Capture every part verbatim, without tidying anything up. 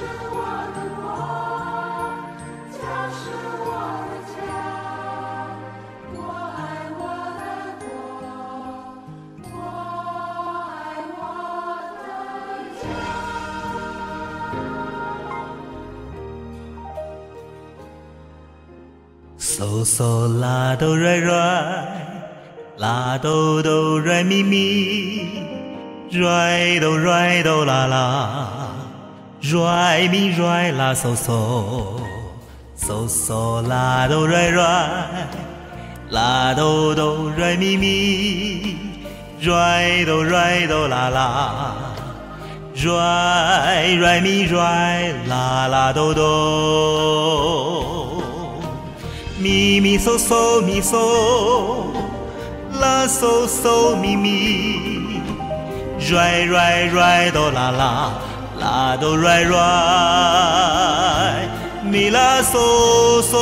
我的国，家是我的家，我爱我的国，我爱我的家。 嗦嗦啦哆来来，啦哆哆来咪咪，来哆来哆啦啦，来咪来啦嗦嗦，嗦嗦啦哆来来，啦哆哆来咪咪，来哆来哆啦啦，来来咪来啦啦哆哆。咪咪嗦嗦咪嗦，啦嗦嗦咪咪，来来来哆啦啦，啦哆来来，咪啦嗦嗦，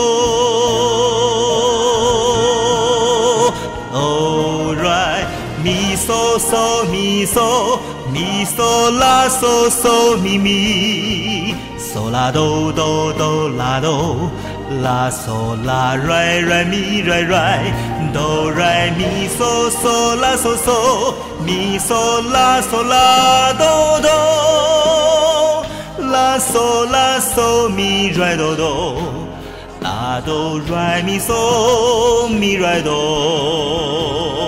哆来咪嗦嗦咪嗦，咪嗦啦嗦嗦咪咪，嗦啦哆哆哆啦哆。啦嗦啦来来咪来来，哆来咪嗦嗦啦嗦嗦，咪嗦啦嗦啦哆哆，啦嗦啦嗦咪来哆哆，啦哆来咪嗦咪来哆。